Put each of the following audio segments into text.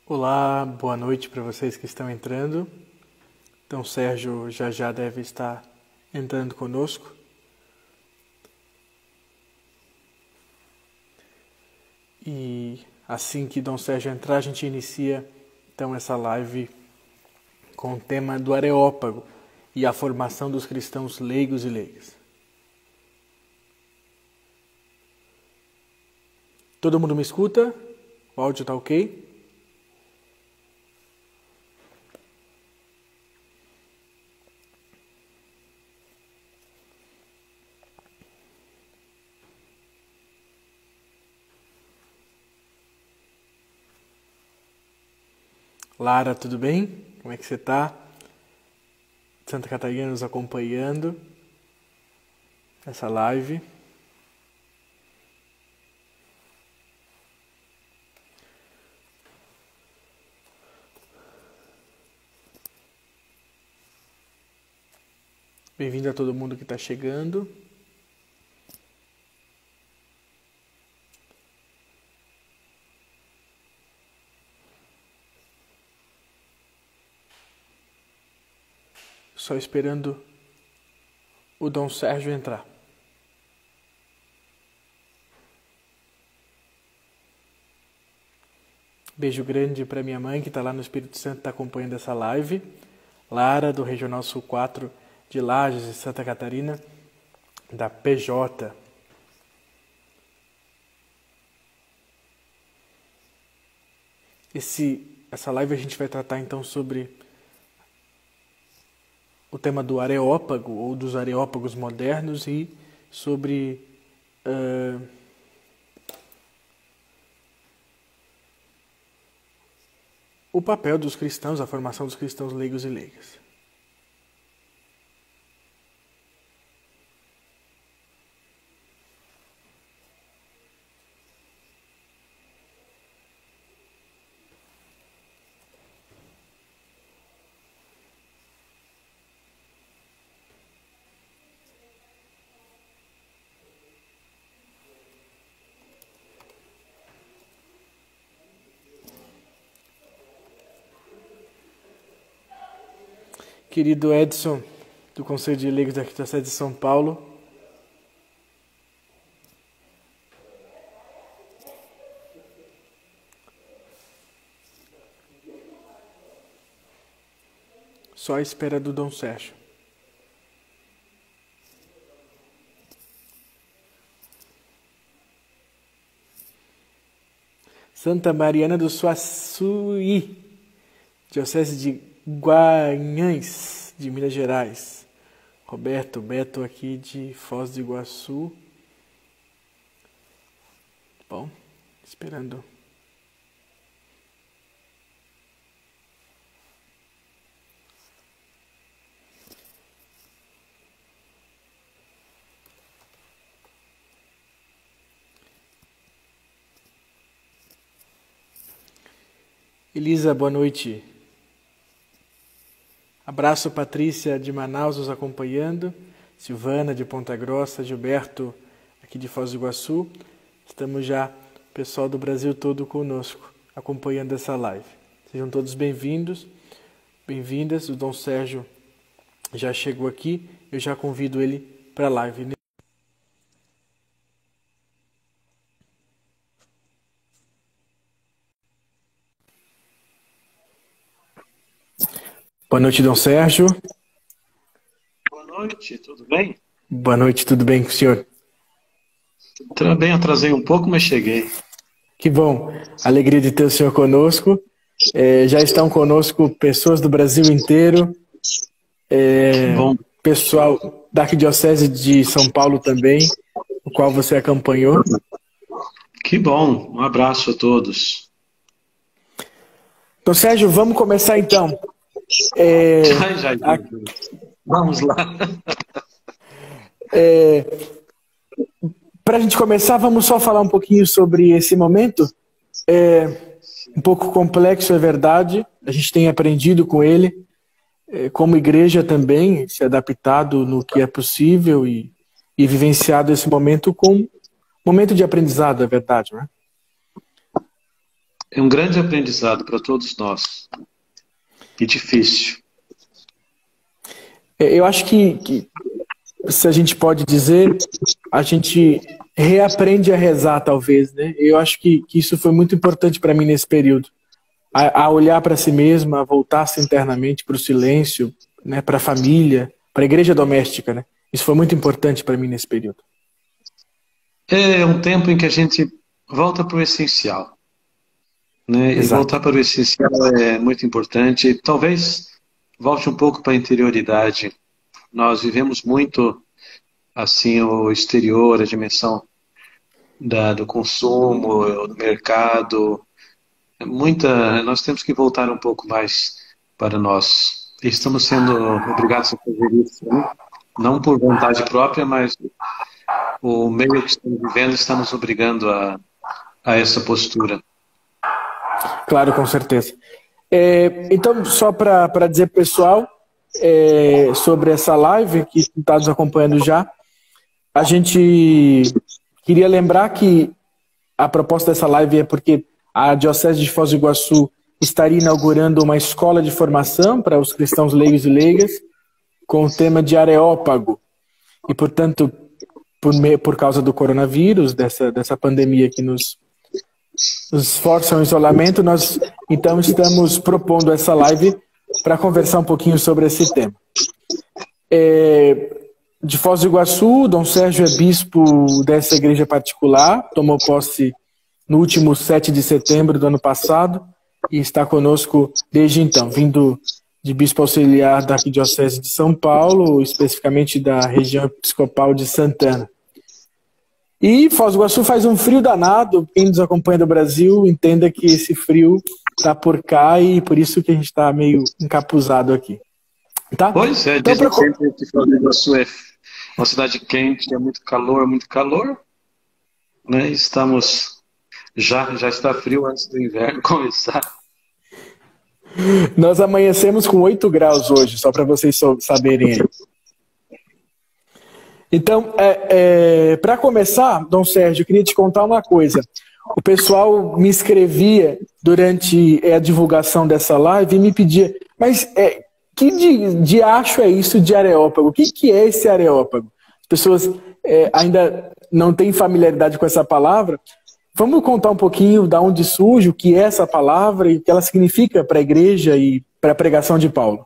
Olá, boa noite para vocês que estão entrando. Então, Sérgio já deve estar entrando conosco. E assim que Dom Sérgio entrar, a gente inicia então essa live com o tema do Areópago e a formação dos cristãos leigos e leigas. Todo mundo me escuta? O áudio está ok? Lara, tudo bem? Como é que você está? Santa Catarina nos acompanhando nessa live. Bem-vindo a todo mundo que está chegando. Só esperando o Dom Sérgio entrar. Beijo grande para minha mãe que está lá no Espírito Santo, está acompanhando essa live. Lara, do Regional Sul 4 de Lages, de Santa Catarina, da PJ. Essa live a gente vai tratar então sobre o tema do Areópago ou dos Areópagos modernos e sobre o papel dos cristãos, a formação dos cristãos leigos e leigas. Querido Edson, do Conselho de Leigos da Arquidiocese de São Paulo. Só à espera do Dom Sérgio. Santa Mariana do Suaçuí, Diocese de Guanhães, de Minas Gerais. Roberto, Beto aqui de Foz do Iguaçu. Bom, esperando. Elisa, boa noite. Abraço, Patrícia de Manaus nos acompanhando, Silvana de Ponta Grossa, Gilberto aqui de Foz do Iguaçu. Estamos já, pessoal do Brasil todo conosco, acompanhando essa live. Sejam todos bem-vindos, bem-vindas. O Dom Sérgio já chegou aqui, eu já convido ele para a live. Boa noite, Dom Sérgio. Boa noite, tudo bem? Boa noite, tudo bem com o senhor? Tudo bem, atrasei um pouco, mas cheguei. Que bom, alegria de ter o senhor conosco. Já estão conosco pessoas do Brasil inteiro, Bom, pessoal da Arquidiocese de São Paulo também, o qual você acompanhou. que bom, um abraço a todos. Então, Sérgio, vamos começar então. Vamos lá. Para a gente começar, vamos só falar um pouquinho sobre esse momento. Um pouco complexo, é verdade. A gente tem aprendido com ele, como igreja também, se adaptado no que é possível e vivenciado esse momento como momento de aprendizado, é verdade, né? É um grande aprendizado para todos nós. E difícil. Eu acho que, se a gente pode dizer, a gente reaprende a rezar, talvez, né? Eu acho que isso foi muito importante para mim nesse período. A olhar para si mesma, a voltar-se internamente para o silêncio, né? Para a família, para a igreja doméstica, né? Isso foi muito importante para mim nesse período. É um tempo em que a gente volta para o essencial, né? E Exato. voltar para o essencial é muito importante. Talvez volte um pouco para a interioridade. Nós vivemos muito assim o exterior, a dimensão do consumo, do mercado. Nós temos que voltar um pouco mais para nós. E estamos sendo obrigados a fazer isso, né? Não por vontade própria, mas o meio que estamos vivendo está nos obrigando a essa postura. Claro, com certeza. Então, só para dizer, pessoal, sobre essa live que está nos acompanhando já, a gente queria lembrar que a proposta dessa live é porque a Diocese de Foz do Iguaçu estaria inaugurando uma escola de formação para os cristãos leigos e leigas com o tema de Areópago. E, portanto, por causa do coronavírus, dessa pandemia que nos força ao isolamento, nós então estamos propondo essa live para conversar um pouquinho sobre esse tema. De Foz do Iguaçu, Dom Sérgio é bispo dessa igreja particular, tomou posse no último 7 de setembro do ano passado e está conosco desde então, vindo de bispo auxiliar da Arquidiocese de São Paulo, especificamente da região episcopal de Santana. E Foz do Iguaçu faz um frio danado, quem nos acompanha do Brasil entenda que esse frio está por cá e por isso que a gente está meio encapuzado aqui. Tá? Pois é, então, dizem sempre que Foz do Iguaçu é uma cidade quente, é muito calor, né? Já está frio antes do inverno começar. Nós amanhecemos com 8 graus hoje, só para vocês saberem aí. Então, para começar, Dom Sérgio, eu queria te contar uma coisa. O pessoal me escrevia durante a divulgação dessa live e me pedia, mas que diacho é isso de Areópago? O que é esse Areópago? As pessoas ainda não têm familiaridade com essa palavra. Vamos contar um pouquinho de onde surge, o que é essa palavra e o que ela significa para a igreja e para a pregação de Paulo.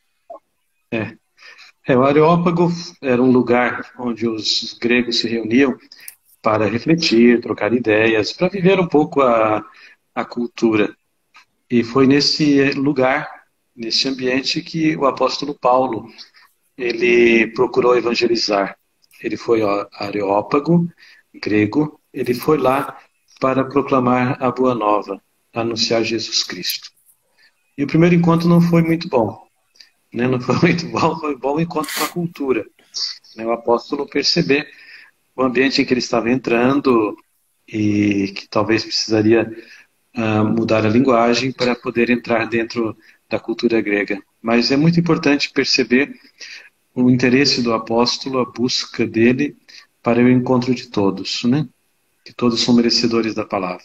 O Areópago era um lugar onde os gregos se reuniam para refletir, trocar ideias, para viver um pouco a cultura. E foi nesse lugar, nesse ambiente, que o apóstolo Paulo ele procurou evangelizar. Ele foi ao Areópago, grego, ele foi lá para proclamar a Boa Nova, anunciar Jesus Cristo. E o primeiro encontro não foi muito bom. Não foi muito bom, foi um bom encontro com a cultura. O apóstolo perceber o ambiente em que ele estava entrando e que talvez precisaria mudar a linguagem para poder entrar dentro da cultura grega. Mas é muito importante perceber o interesse do apóstolo, a busca dele para o encontro de todos, né? Que todos são merecedores da palavra.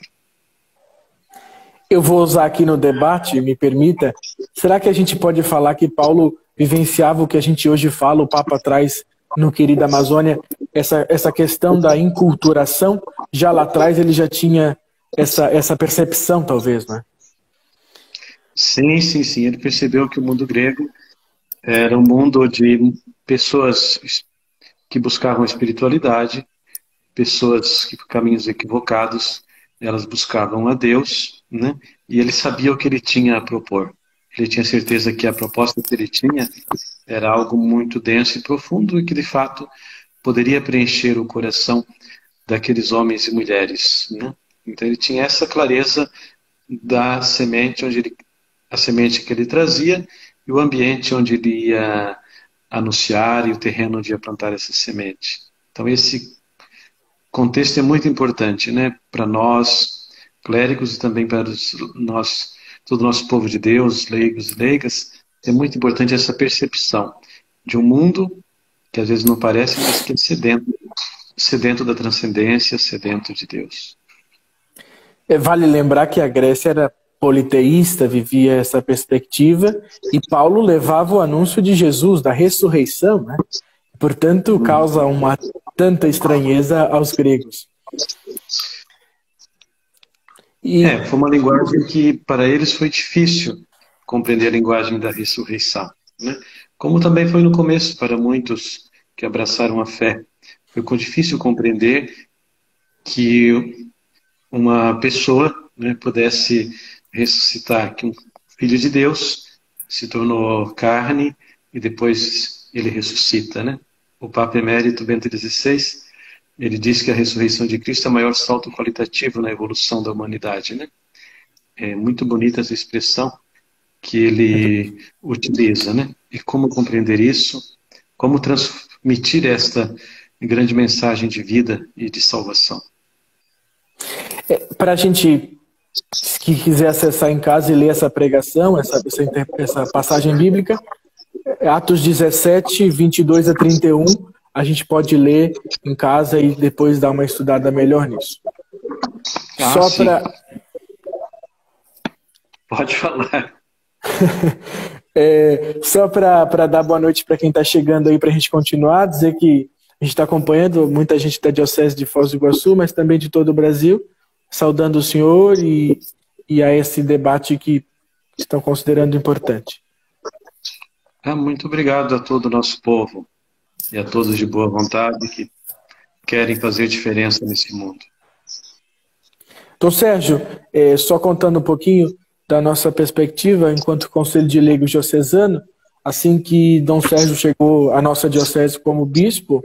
Eu vou usar aqui no debate, me permita, será que a gente pode falar que Paulo vivenciava o que a gente hoje fala, o Papa traz no Querida Amazônia, essa questão da inculturação? Já lá atrás ele já tinha essa percepção, talvez, né? Sim. Ele percebeu que o mundo grego era um mundo de pessoas que buscavam espiritualidade, pessoas que por caminhos equivocados, elas buscavam a Deus, né? E ele sabia o que ele tinha a propor. Ele tinha certeza que a proposta que ele tinha era algo muito denso e profundo e que, de fato, poderia preencher o coração daqueles homens e mulheres, né? Então ele tinha essa clareza da semente, a semente que ele trazia e o ambiente onde ele ia anunciar e o terreno onde ia plantar essa semente. Então esse contexto é muito importante, né, para nós, clérigos, e também para todo o nosso povo de Deus, leigos e leigas. É muito importante essa percepção de um mundo que às vezes não parece, mas que é sedento da transcendência, sedento de Deus. Vale lembrar que a Grécia era politeísta, vivia essa perspectiva, e Paulo levava o anúncio de Jesus, da ressurreição, né? Portanto, causa uma tanta estranheza aos gregos. Foi uma linguagem que para eles foi difícil compreender a linguagem da ressurreição, né? Como também foi no começo para muitos que abraçaram a fé. Foi difícil compreender que uma pessoa, né, pudesse ressuscitar, que um filho de Deus se tornou carne e depois ele ressuscita, né? O Papa Emérito Bento XVI, ele diz que a ressurreição de Cristo é o maior salto qualitativo na evolução da humanidade, né? É muito bonita essa expressão que ele utiliza, né? E como compreender isso, como transmitir esta grande mensagem de vida e de salvação. Para a gente que quiser acessar em casa e ler essa pregação, essa passagem bíblica, Atos 17, 22 a 31, a gente pode ler em casa e depois dar uma estudada melhor nisso. Pode falar. Só para dar boa noite para quem está chegando aí, para a gente continuar, dizer que a gente está acompanhando muita gente da Diocese de Foz do Iguaçu, mas também de todo o Brasil, saudando o senhor e a esse debate que estão considerando importante. Muito obrigado a todo o nosso povo e a todos de boa vontade que querem fazer diferença nesse mundo. Então, Sérgio, só contando um pouquinho da nossa perspectiva enquanto Conselho de Leigos Diocesano, assim que Dom Sérgio chegou à nossa diocese como bispo,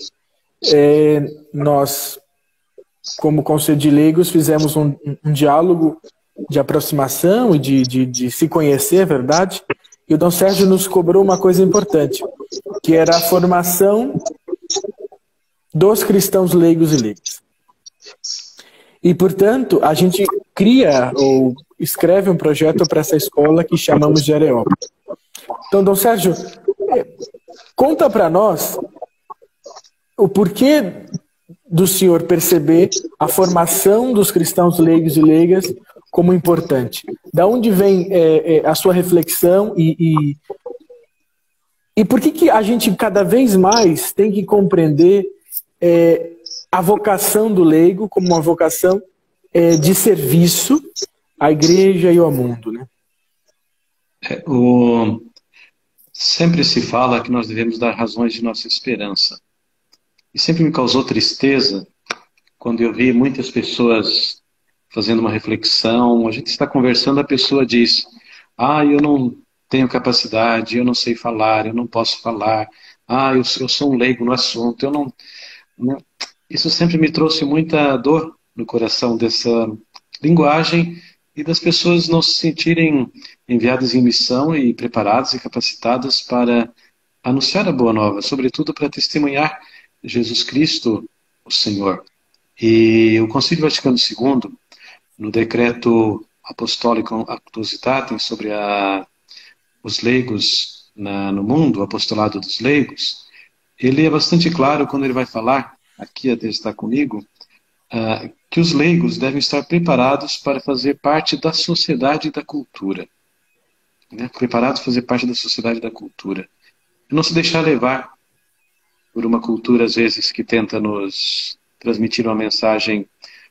nós, como Conselho de Leigos, fizemos um diálogo de aproximação e de se conhecer, verdade? E o Dom Sérgio nos cobrou uma coisa importante, que era a formação dos cristãos leigos e leigas. E, portanto, a gente cria ou escreve um projeto para essa escola que chamamos de Areópago. Então, Dom Sérgio, conta para nós o porquê do senhor perceber a formação dos cristãos leigos e leigas como importante. Da onde vem a sua reflexão e por que a gente cada vez mais tem que compreender a vocação do leigo como uma vocação de serviço à igreja e ao mundo, né? Sempre se fala que nós devemos dar razões de nossa esperança. E sempre me causou tristeza quando eu vi muitas pessoas fazendo uma reflexão, a gente está conversando, a pessoa diz: eu não tenho capacidade, eu não sei falar, eu não posso falar, eu sou um leigo no assunto, eu não... Isso sempre me trouxe muita dor no coração, dessa linguagem e das pessoas não se sentirem enviadas em missão e preparadas e capacitadas para anunciar a Boa Nova, sobretudo para testemunhar Jesus Cristo, o Senhor. E o Concílio Vaticano II, no decreto apostólico Actuositatem sobre os leigos no mundo, o apostolado dos leigos, ele é bastante claro quando ele vai falar, aqui até está comigo, que os leigos devem estar preparados para fazer parte da sociedade e da cultura. Né? Preparados para fazer parte da sociedade e da cultura. E não se deixar levar por uma cultura, às vezes, que tenta nos transmitir uma mensagem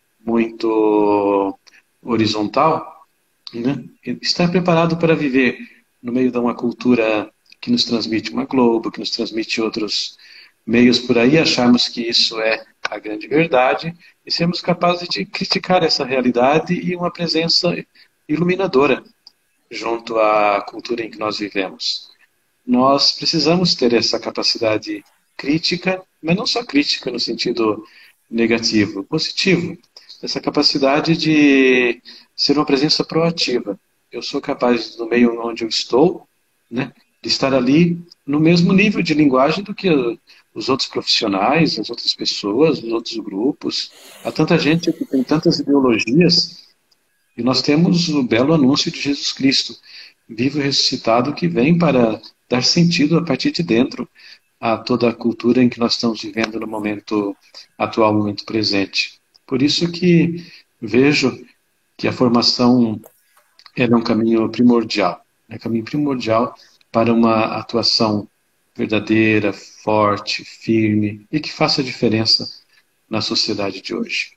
muito horizontal, né? Estar preparado para viver no meio de uma cultura que nos transmite uma Globo, que nos transmite outros meios por aí, acharmos que isso é a grande verdade e sermos capazes de criticar essa realidade e uma presença iluminadora junto à cultura em que nós vivemos. Nós precisamos ter essa capacidade crítica, mas não só crítica no sentido negativo, positivo. Essa capacidade de ser uma presença proativa. Eu sou capaz, no meio onde eu estou, né, de estar ali no mesmo nível de linguagem do que os outros profissionais, as outras pessoas, os outros grupos. Há tanta gente que tem tantas ideologias e nós temos o belo anúncio de Jesus Cristo, vivo e ressuscitado, que vem para dar sentido a partir de dentro a toda a cultura em que nós estamos vivendo no momento atual, no momento presente. Por isso que vejo que a formação é um caminho primordial, para uma atuação verdadeira, forte, firme e que faça diferença na sociedade de hoje.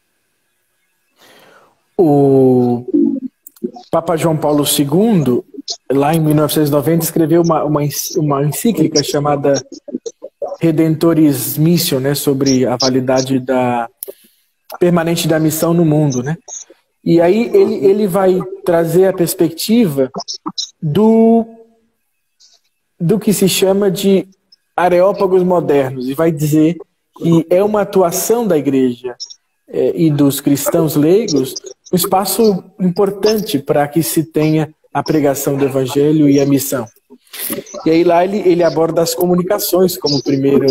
O Papa João Paulo II, lá em 1990, escreveu uma encíclica chamada Redemptoris Missio, né, sobre a validade permanente da missão no mundo, né? E aí ele vai trazer a perspectiva do que se chama de areópagos modernos, e vai dizer que é uma atuação da igreja e dos cristãos leigos um espaço importante para que se tenha a pregação do evangelho e a missão. E aí lá ele aborda as comunicações como primeiro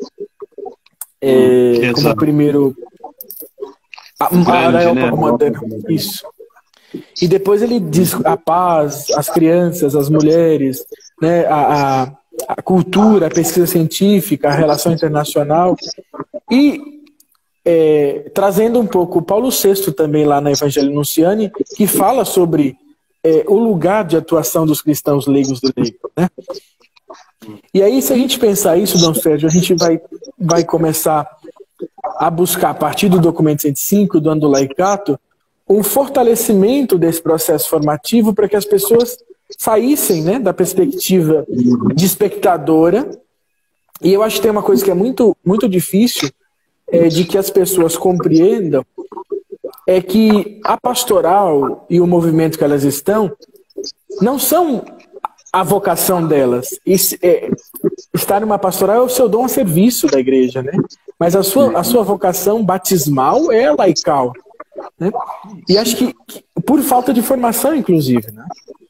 areópago moderno. Isso. E depois ele diz a paz, as crianças, as mulheres, né, a cultura, a pesquisa científica, a relação internacional. E trazendo um pouco o Paulo VI também lá na Evangelii Nunciani, que fala sobre o lugar de atuação dos cristãos leigos do leigo, né? E aí, se a gente pensar isso, Dom Sérgio, a gente vai começar a buscar, a partir do documento 105, do Ando Laicato, um fortalecimento desse processo formativo para que as pessoas saíssem, né, da perspectiva de espectadora. E eu acho que tem uma coisa que é muito, muito difícil de que as pessoas compreendam, é que a pastoral e o movimento que elas estão não são a vocação delas. Estar numa pastoral é o seu dom a serviço da igreja, né? Mas a sua vocação batismal é laical, né? E acho que por falta de formação, inclusive, né?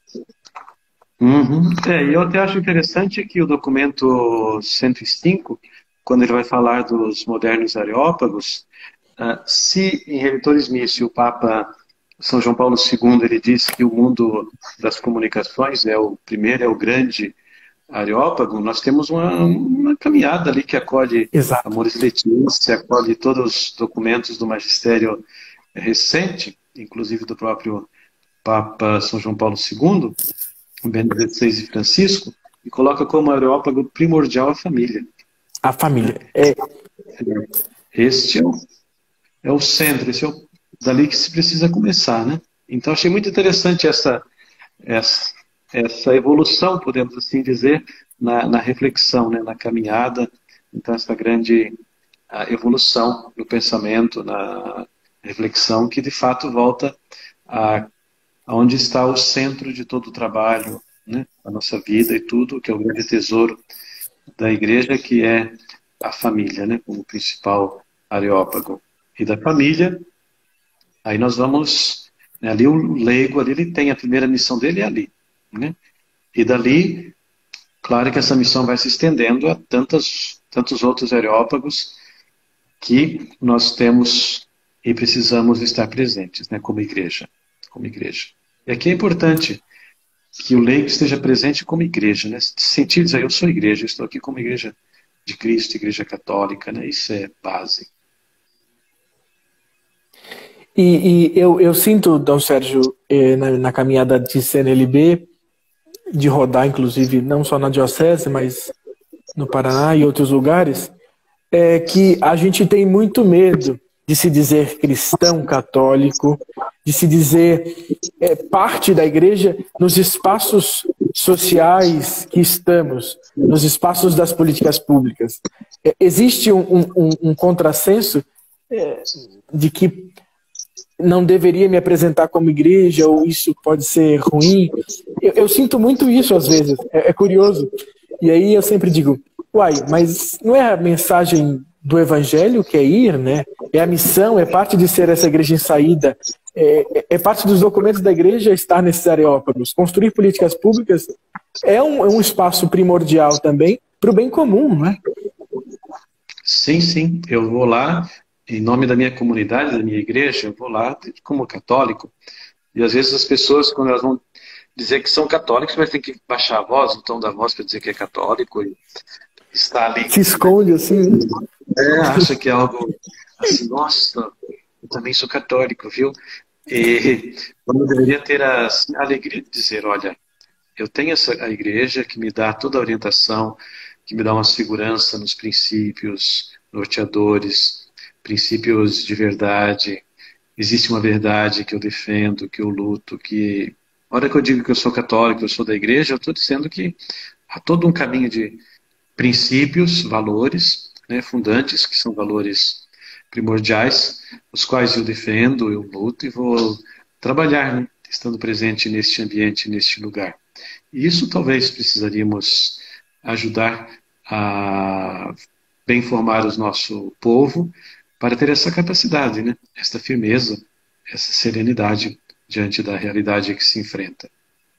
Uhum. E eu até acho interessante que o documento 105, quando ele vai falar dos modernos areópagos, se em Redemptoris Missio o Papa São João Paulo II ele diz que o mundo das comunicações é o primeiro, é o grande areópago, nós temos uma caminhada ali que acolhe Amoris Laetitia, acolhe todos os documentos do magistério recente, inclusive do próprio Papa São João Paulo II, Bento XVI e Francisco, e coloca como areópago primordial a família. A família. Este é o centro, esse é dali que se precisa começar, né? Então achei muito interessante essa evolução, podemos assim dizer, na reflexão, né? Na caminhada. Então essa grande evolução no pensamento, na reflexão, que de fato volta aonde está o centro de todo o trabalho, né? A nossa vida e tudo, que é o grande tesouro da igreja, que é a família, né? Como principal areópago. E da família, aí nós vamos, né, ali o leigo, ali ele tem a primeira missão dele, é ali, né? E dali, claro que essa missão vai se estendendo a tantos outros areópagos que nós temos e precisamos estar presentes, né, como igreja. E aqui é importante que o leigo esteja presente como igreja, né? Sentir dizer, eu sou igreja, estou aqui como igreja de Cristo, igreja católica, né? Isso é base. E eu sinto, Dom Sérgio, na caminhada de CNLB, de rodar, inclusive, não só na diocese, mas no Paraná e outros lugares, que a gente tem muito medo de se dizer cristão católico, de se dizer parte da igreja nos espaços sociais que estamos, nos espaços das políticas públicas. Existe um contrassenso de que não deveria me apresentar como igreja, ou isso pode ser ruim. Eu sinto muito isso às vezes, é curioso. E aí eu sempre digo, mas não é a mensagem do evangelho que é ir, né? É a missão, é parte de ser essa igreja em saída, é parte dos documentos da igreja estar nesses areópagos. Construir políticas públicas é um espaço primordial também para o bem comum, né? Sim, eu vou lá em nome da minha comunidade, da minha igreja, eu vou lá como católico, e às vezes as pessoas, quando elas vão dizer que são católicos, mas tem que baixar a voz, o tom da voz para dizer que é católico, e está ali. Se esconde assim. Acha que é algo assim, nossa, eu também sou católico, viu? E eu deveria ter a alegria de dizer, olha, eu tenho a igreja que me dá toda a orientação, que me dá uma segurança nos princípios norteadores, princípios de verdade. Existe uma verdade que eu defendo, que eu luto, que... A hora que eu digo que eu sou católico, eu sou da igreja, eu estou dizendo que há todo um caminho de princípios, valores, né, fundantes, que são valores primordiais, os quais eu defendo, eu luto e vou trabalhar, né, estando presente neste ambiente, neste lugar. E isso talvez precisaríamos ajudar a bem formar o nosso povo para ter essa capacidade, né, esta firmeza, essa serenidade diante da realidade que se enfrenta.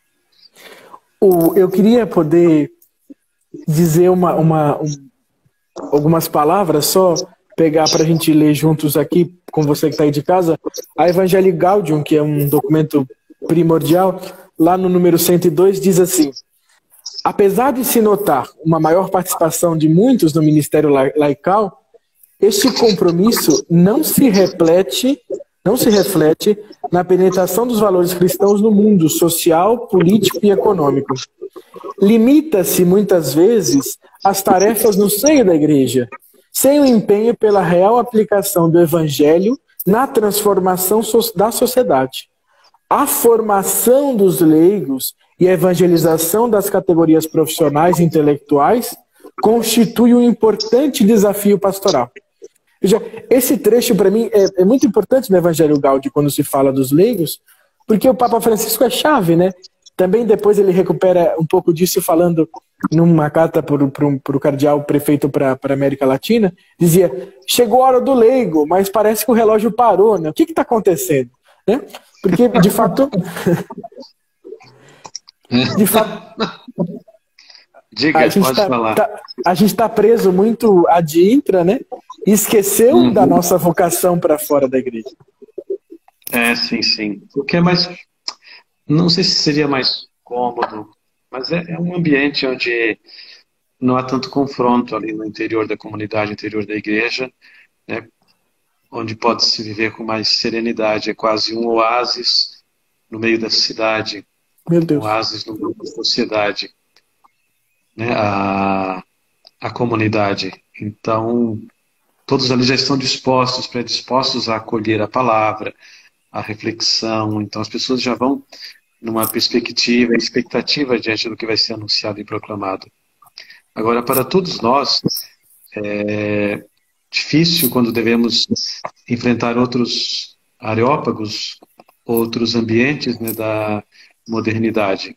Eu queria poder dizer algumas palavras, só pegar para a gente ler juntos aqui, com você que está aí de casa, a Evangelii Gaudium, que é um documento primordial, lá no número 102, diz assim: apesar de se notar uma maior participação de muitos no ministério laical, este compromisso não se reflete na penetração dos valores cristãos no mundo social, político e econômico. Limita-se, muitas vezes, às tarefas no seio da igreja, sem o empenho pela real aplicação do evangelho na transformação da sociedade. A formação dos leigos e a evangelização das categorias profissionais e intelectuais constitui um importante desafio pastoral. Veja, esse trecho, para mim, é muito importante no Evangelho Gaudium, quando se fala dos leigos, porque o Papa Francisco é chave, né? Também depois ele recupera um pouco disso falando numa carta para o cardeal prefeito para a América Latina, dizia, chegou a hora do leigo, mas parece que o relógio parou, né? O que está acontecendo? Né? Porque, de fato... Diga, pode falar. A gente está preso muito ad intra, né? E esqueceu da nossa vocação para fora da igreja. Sim, sim. O que é mais... Não sei se seria mais cômodo, mas é um ambiente onde não há tanto confronto ali no interior da comunidade, no interior da igreja, né? Onde pode-se viver com mais serenidade. É quase um oásis no meio da cidade. Meu Deus. Um oásis no meio da sociedade. Né? A comunidade. Então, todos ali já estão predispostos a acolher a palavra, a reflexão. Então, as pessoas já vão numa perspectiva, expectativa diante do que vai ser anunciado e proclamado. Agora, para todos nós, é difícil quando devemos enfrentar outros areópagos, outros ambientes, né, da modernidade.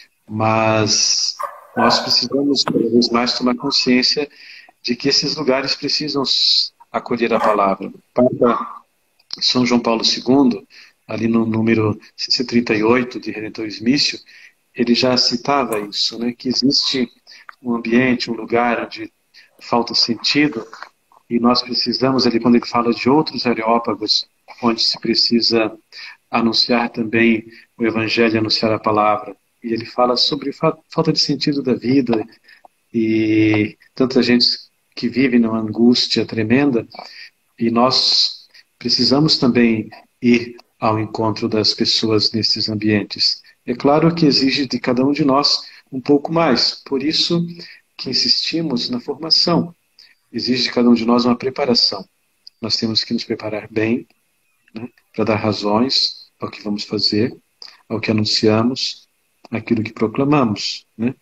Mas nós precisamos, cada vez mais, tomar consciência de que esses lugares precisam acolher a palavra. Papa São João Paulo II, ali no número 638 de Redemptoris Missio, ele já citava isso, né, que existe um ambiente, um lugar onde falta sentido, e nós precisamos, ali quando ele fala de outros areópagos, onde se precisa anunciar também o Evangelho, anunciar a palavra. E ele fala sobre falta de sentido da vida, e tanta gente que vive numa angústia tremenda, e nós precisamos também ir ao encontro das pessoas nesses ambientes. É claro que exige de cada um de nós um pouco mais, por isso que insistimos na formação. Exige de cada um de nós uma preparação. Nós temos que nos preparar bem, né, para dar razões ao que vamos fazer, ao que anunciamos, aquilo que proclamamos, né?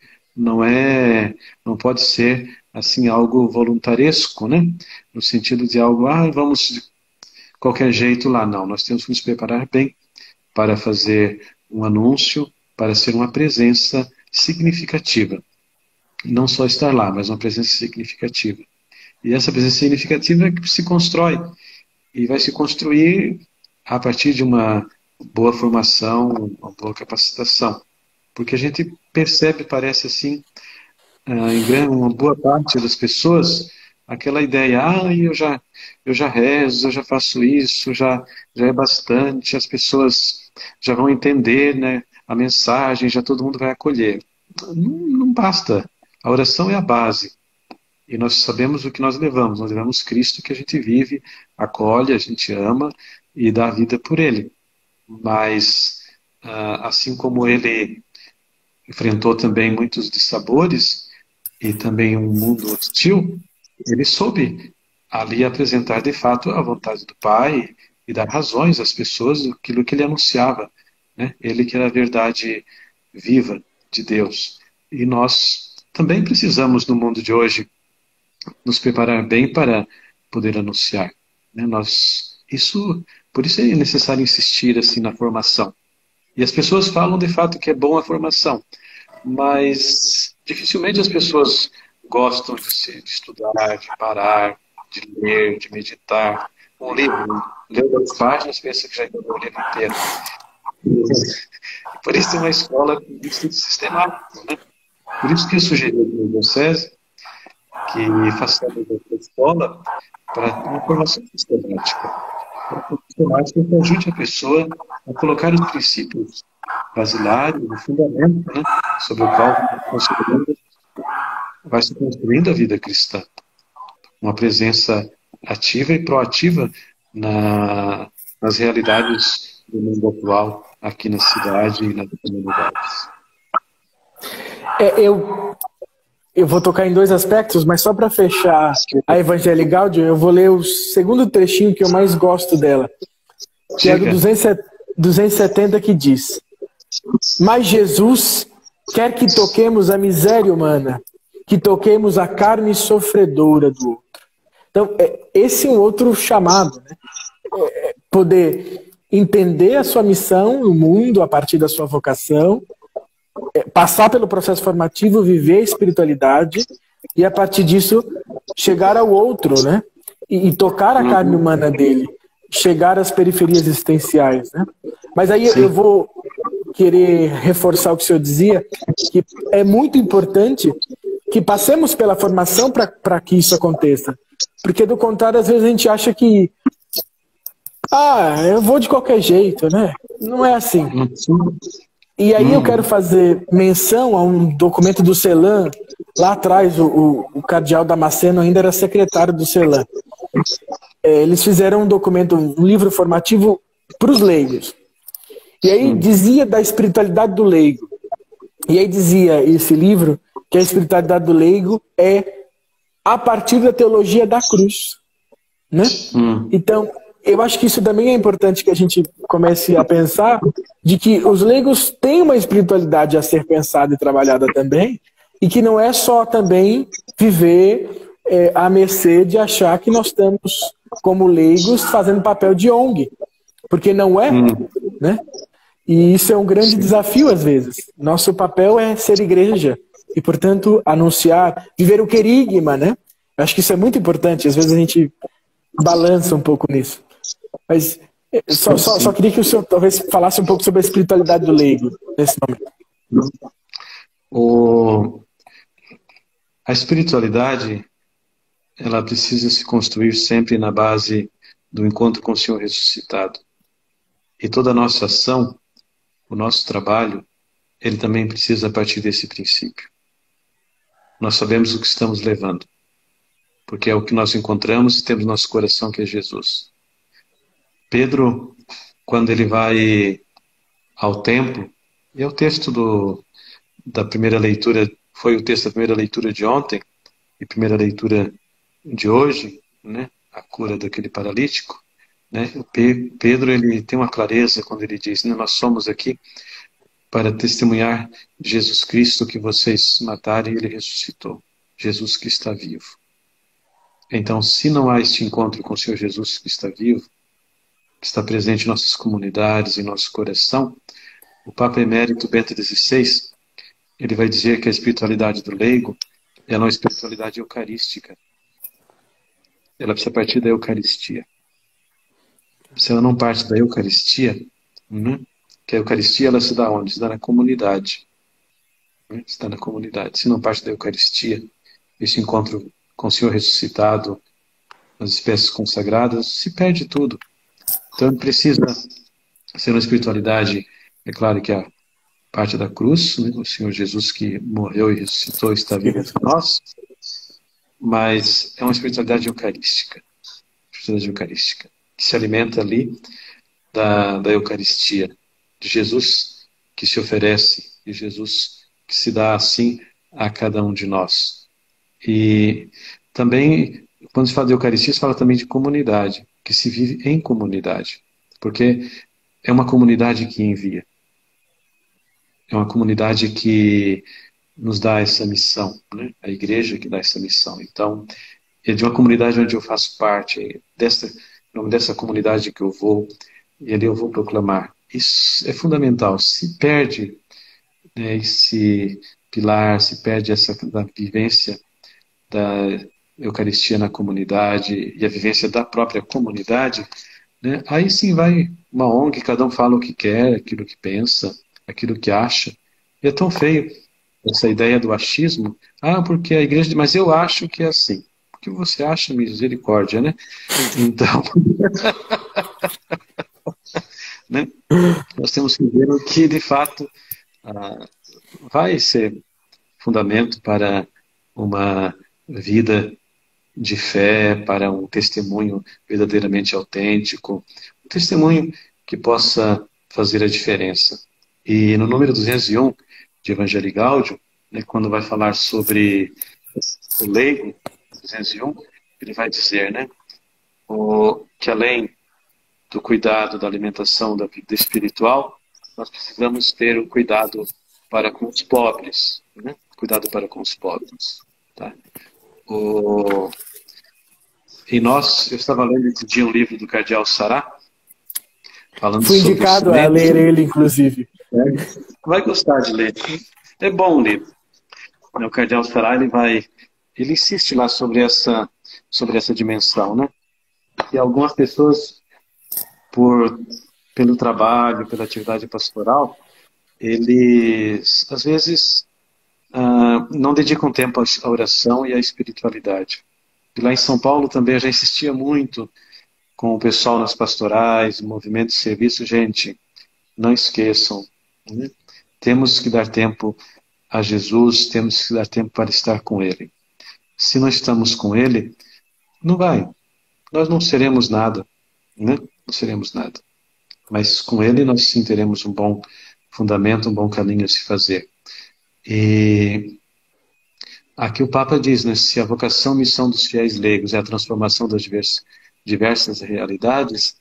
Não pode ser assim algo voluntaresco, né? No sentido de algo, vamos de qualquer jeito lá. Não, nós temos que nos preparar bem para fazer um anúncio, para ser uma presença significativa. Não só estar lá, mas uma presença significativa. E essa presença significativa é que se constrói, e vai se construir a partir de uma boa formação, uma boa capacitação. Porque a gente percebe, parece assim, em uma boa parte das pessoas, aquela ideia, eu já rezo, eu já faço isso, já é bastante, as pessoas já vão entender, né, a mensagem, já todo mundo vai acolher. Não basta. A oração é a base. E nós sabemos o que nós levamos Cristo que a gente vive, acolhe, a gente ama e dá a vida por Ele. mas assim como ele enfrentou também muitos dissabores e também um mundo hostil, ele soube ali apresentar de fato a vontade do Pai e dar razões às pessoas daquilo que ele anunciava, né? Ele que era a verdade viva de Deus. E nós também precisamos, no mundo de hoje, nos preparar bem para poder anunciar, né? Por isso é necessário insistir assim na formação. E as pessoas falam de fato que é bom a formação, mas dificilmente as pessoas gostam de estudar, de parar, de ler, de meditar. Um livro, leu 2 páginas, pensa que já leu o livro inteiro. Por isso tem uma escola de estudo sistemático, né? Por isso que eu sugeri ao Diocese que façamos essa escola para uma formação sistemática. Uma sistemática que ajude a pessoa a colocar os princípios basilares, o fundamento, né, sobre o qual vai se construindo a vida cristã. Uma presença ativa e proativa nas realidades do mundo atual, aqui na cidade e nas comunidades. Eu vou tocar em 2 aspectos, mas só para fechar a Evangelii Gaudium, eu vou ler o segundo trechinho que eu mais gosto dela, que é do 270, que diz: mas Jesus quer que toquemos a miséria humana, que toquemos a carne sofredora do outro. Então, esse é um outro chamado, né? Poder entender a sua missão no mundo a partir da sua vocação, passar pelo processo formativo, viver a espiritualidade e, a partir disso, chegar ao outro, né? E tocar a carne humana dele, chegar às periferias existenciais, né? Mas aí eu vou querer reforçar o que o senhor dizia, que é muito importante que passemos pela formação para que isso aconteça. Porque, do contrário, às vezes a gente acha que eu vou de qualquer jeito, né? Não é assim. E aí eu quero fazer menção a um documento do CELAM. Lá atrás, o cardeal Damasceno ainda era secretário do CELAM. Eles fizeram um documento, um livro formativo para os leigos. E aí dizia da espiritualidade do leigo. E aí dizia esse livro que a espiritualidade do leigo é a partir da teologia da cruz, né? Então, eu acho que isso também é importante que a gente comece a pensar de que os leigos têm uma espiritualidade a ser pensada e trabalhada também, e que não é só também viver à mercê de achar que nós estamos, como leigos, fazendo papel de ONG, porque não é, né? E isso é um grande desafio às vezes. Nosso papel é ser igreja e, portanto, anunciar, viver o querigma, né? Acho que isso é muito importante. Às vezes a gente balança um pouco nisso. Mas só queria que o senhor talvez falasse um pouco sobre a espiritualidade do leigo nesse momento. A espiritualidade, ela precisa se construir sempre na base do encontro com o Senhor ressuscitado. E toda a nossa ação, o nosso trabalho, ele também precisa partir desse princípio. Nós sabemos o que estamos levando, porque é o que nós encontramos e temos no nosso coração, que é Jesus. Pedro, quando ele vai ao templo, e é o texto da primeira leitura, foi o texto da primeira leitura de ontem, e primeira leitura de hoje, né? A cura daquele paralítico, né? Pedro, ele tem uma clareza quando ele diz, né, nós somos aqui para testemunhar Jesus Cristo que vocês mataram e ele ressuscitou. Jesus que está vivo. Então, se não há este encontro com o Senhor Jesus que está vivo, que está presente em nossas comunidades, em nosso coração, o Papa Emérito Bento XVI, ele vai dizer que a espiritualidade do leigo é uma espiritualidade eucarística. Ela precisa partir da Eucaristia. Se ela não parte da Eucaristia, que a Eucaristia ela se dá onde? Se dá na comunidade. Se dá na comunidade. Se não parte da Eucaristia, esse encontro com o Senhor ressuscitado, as espécies consagradas, se perde tudo. Então precisa ser uma espiritualidade, é claro que a parte da cruz, né? O Senhor Jesus que morreu e ressuscitou está vivo entre nós, mas é uma espiritualidade eucarística, que se alimenta ali da Eucaristia, de Jesus que se oferece, de Jesus que se dá assim a cada um de nós. E também, quando se fala de Eucaristia, se fala também de comunidade, que se vive em comunidade, porque é uma comunidade que envia, é uma comunidade que nos dá essa missão, né? A igreja que dá essa missão. Então, é de uma comunidade onde eu faço parte, em nome dessa comunidade que eu vou, e ali eu vou proclamar. Isso é fundamental. Se perde, né, esse pilar, se perde essa da vivência da Eucaristia na comunidade e a vivência da própria comunidade, né, aí sim vai uma ONG, cada um fala o que quer, aquilo que pensa, aquilo que acha. E é tão feio essa ideia do achismo. Ah, porque a igreja... Mas eu acho que é assim. O que você acha, misericórdia, né? Então, né, nós temos que ver o que, de fato, vai ser fundamento para uma vida de fé, para um testemunho verdadeiramente autêntico, um testemunho que possa fazer a diferença. E no número 201 de Evangelii Gaudium, né, quando vai falar sobre o leigo, 201, ele vai dizer, né, que além do cuidado da alimentação da vida espiritual, nós precisamos ter o cuidado para com os pobres, né? Cuidado para com os pobres, tá? E eu estava lendo esse dia um livro do Cardeal Sará, falando Fui sobre indicado o a silêncio. ler ele, inclusive. Vai gostar de ler. É bom o livro. O Cardeal Sará, ele insiste lá sobre essa dimensão, né? E algumas pessoas, pelo trabalho, pela atividade pastoral, eles, às vezes, não dedicam tempo à oração e à espiritualidade. E lá em São Paulo também eu já insistia muito com o pessoal nas pastorais, movimento de serviço. Gente, não esqueçam, né? Temos que dar tempo a Jesus, temos que dar tempo para estar com Ele. Se não estamos com Ele, não vai. Nós não seremos nada, né? Não seremos nada. Mas com Ele nós sim teremos um bom fundamento, um bom caminho a se fazer. E aqui o Papa diz, né, se a vocação, missão dos fiéis leigos é a transformação das diversas realidades,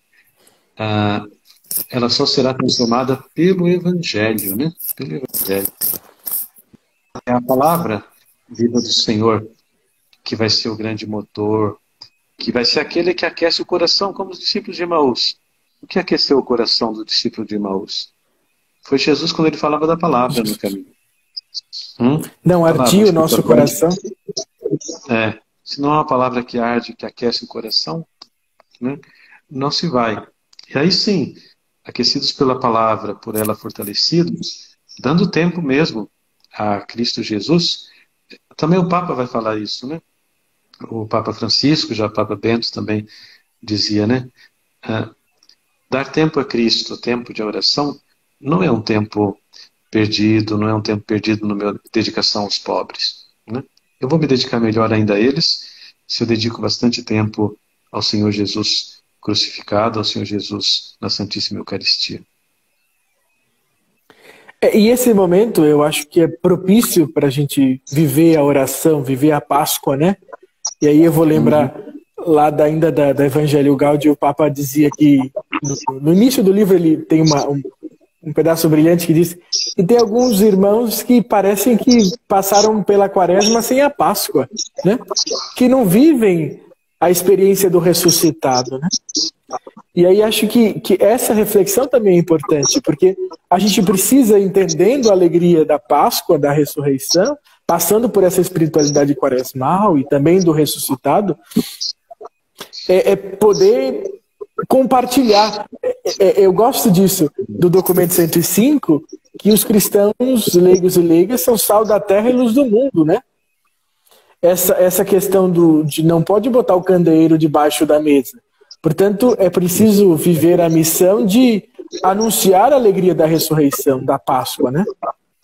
ela só será transformada pelo Evangelho, né? Pelo Evangelho. É a palavra viva do Senhor que vai ser o grande motor, que vai ser aquele que aquece o coração, como os discípulos de Emaús. O que aqueceu o coração do discípulo de Emaús? Foi Jesus quando ele falava da palavra no caminho. Não ardia o nosso coração. Se não é uma palavra que arde, que aquece o coração, né, não se vai. E aí sim, aquecidos pela palavra, por ela fortalecidos, dando tempo mesmo a Cristo Jesus. Também o Papa vai falar isso, né? O Papa Francisco, já o Papa Bento também dizia, né? Dar tempo a Cristo, tempo de oração, não é um tempo perdido, não é um tempo perdido na minha dedicação aos pobres, né? Eu vou me dedicar melhor ainda a eles se eu dedico bastante tempo ao Senhor Jesus crucificado, ao Senhor Jesus na Santíssima Eucaristia. E esse momento eu acho que é propício para a gente viver a oração, viver a Páscoa, né? E aí eu vou lembrar lá ainda da Evangelii Gaudium, o Papa dizia que no início do livro ele tem um pedaço brilhante que diz que tem alguns irmãos que parecem que passaram pela Quaresma sem a Páscoa, né? Que não vivem a experiência do ressuscitado, né? E aí acho que essa reflexão também é importante, porque a gente precisa, entendendo a alegria da Páscoa, da ressurreição, passando por essa espiritualidade quaresmal e também do ressuscitado, poder compartilhar. Eu gosto disso, do documento 105, que os cristãos leigos e leigas são sal da terra e luz do mundo, né? Essa questão de não pode botar o candeeiro debaixo da mesa. Portanto, é preciso viver a missão de anunciar a alegria da ressurreição, da Páscoa, né?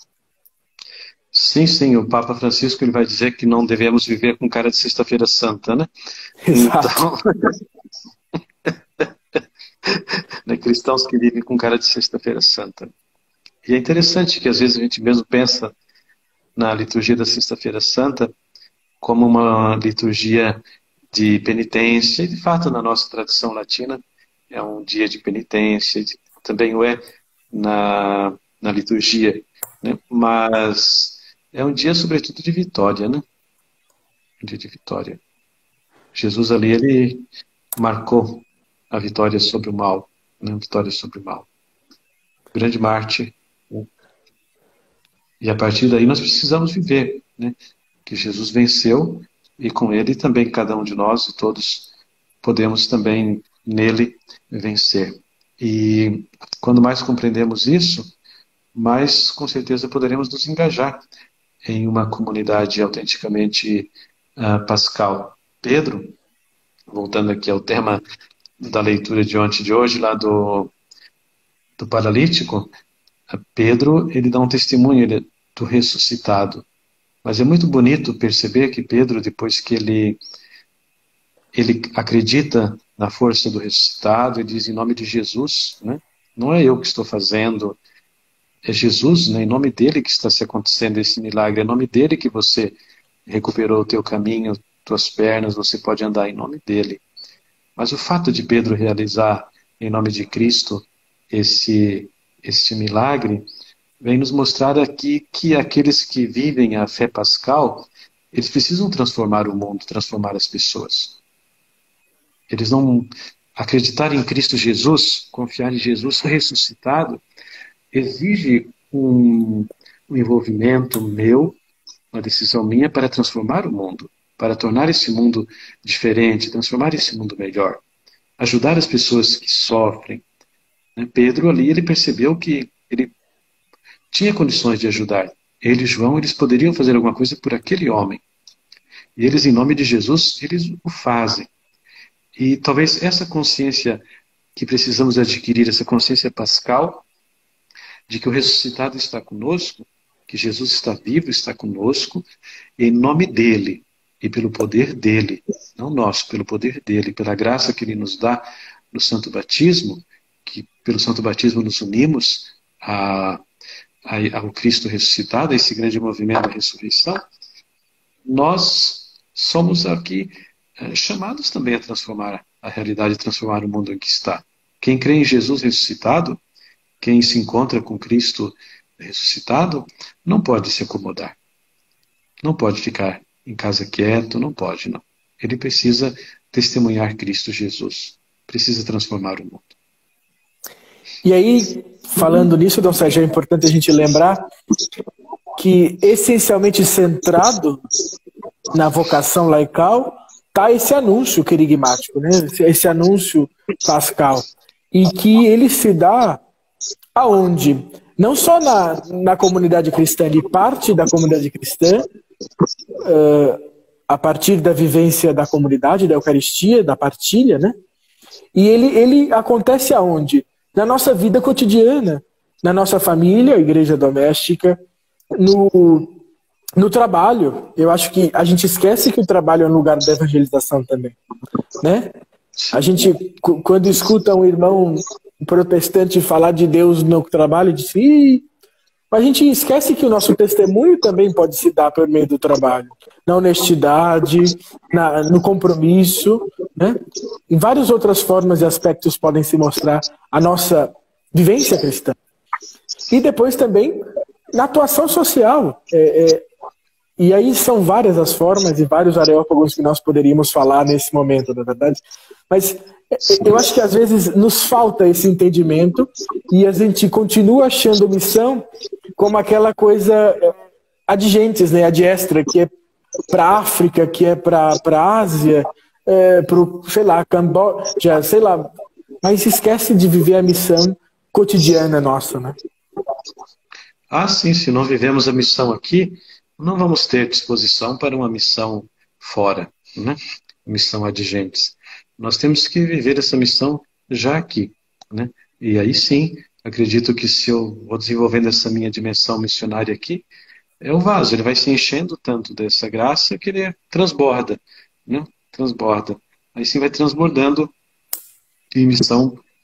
Sim, sim, o Papa Francisco ele vai dizer que não devemos viver com cara de Sexta-feira Santa, né? Exato. Então, Né? Cristãos que vivem com cara de Sexta-feira Santa. E é interessante que às vezes a gente mesmo pensa na liturgia da Sexta-feira Santa como uma liturgia de penitência, e de fato na nossa tradição latina é um dia de penitência, também o é na liturgia, né? Mas é um dia sobretudo de vitória, né? Um dia de vitória. Jesus ali, ele marcou a vitória sobre o mal, né? A vitória sobre o mal. Grande mártir, né? E a partir daí nós precisamos viver, né? Que Jesus venceu e com ele também cada um de nós e todos podemos também nele vencer. E quando mais compreendemos isso, mais com certeza poderemos nos engajar em uma comunidade autenticamente pascal. Pedro, voltando aqui ao tema da leitura de ontem de hoje, lá do paralítico, Pedro, ele dá um testemunho do ressuscitado. Mas é muito bonito perceber que Pedro, depois que ele acredita na força do ressuscitado e diz em nome de Jesus, né? Não é eu que estou fazendo, é Jesus, né? Em nome dele que está se acontecendo esse milagre, é em nome dele que você recuperou o teu caminho, tuas pernas, você pode andar em nome dele. Mas o fato de Pedro realizar em nome de Cristo este milagre vem nos mostrar aqui que aqueles que vivem a fé pascal, eles precisam transformar o mundo, transformar as pessoas. Eles não acreditar em Cristo Jesus, confiar em Jesus ressuscitado, exige um envolvimento meu, uma decisão minha para transformar o mundo, para tornar esse mundo diferente, transformar esse mundo melhor, ajudar as pessoas que sofrem. Pedro ali, ele percebeu que ele tinha condições de ajudar. Ele e João, eles poderiam fazer alguma coisa por aquele homem. E eles, em nome de Jesus, eles o fazem. E talvez essa consciência que precisamos adquirir, essa consciência pascal, de que o ressuscitado está conosco, que Jesus está vivo, está conosco, e em nome dele, e pelo poder dele, não nosso, pelo poder dele, pela graça que ele nos dá no santo batismo, que pelo santo batismo nos unimos ao Cristo ressuscitado, a esse grande movimento da ressurreição, nós somos aqui chamados também a transformar a realidade, transformar o mundo em que está. Quem crê em Jesus ressuscitado, quem se encontra com Cristo ressuscitado, não pode se acomodar. Não pode ficar em casa quieto, não pode, não. Ele precisa testemunhar Cristo Jesus. Precisa transformar o mundo. E aí, falando nisso, Dom Sérgio, é importante a gente lembrar que, essencialmente centrado na vocação laical, está esse anúncio querigmático, né? Esse anúncio pascal. E que ele se dá aonde? Não só na comunidade cristã, ele parte da comunidade cristã, a partir da vivência da comunidade, da Eucaristia, da partilha, né? E ele acontece aonde? Na nossa vida cotidiana, na nossa família, igreja doméstica, no trabalho. Eu acho que a gente esquece que o trabalho é um lugar da evangelização também, né? A gente, quando escuta um irmão protestante falar de Deus no trabalho, diz, mas a gente esquece que o nosso testemunho também pode se dar por meio do trabalho, na honestidade, no compromisso, né? Em várias outras formas e aspectos podem se mostrar a nossa vivência cristã. E depois também na atuação social. E aí são várias as formas e vários areópagos que nós poderíamos falar nesse momento, na verdade. Mas eu acho que às vezes nos falta esse entendimento e a gente continua achando missão como aquela coisa adjentes, né, adestra, que é para a África, que é para a Ásia, para, sei lá, Camboja, sei lá. Mas esquece de viver a missão cotidiana nossa, né? Sim, se não vivemos a missão aqui, não vamos ter disposição para uma missão fora, né? Missão adjentes. Nós temos que viver essa missão já aqui, né? E aí sim, acredito que se eu vou desenvolvendo essa minha dimensão missionária aqui, é o vaso, ele vai se enchendo tanto dessa graça que ele transborda, né? Transborda. Aí sim vai transbordando em missão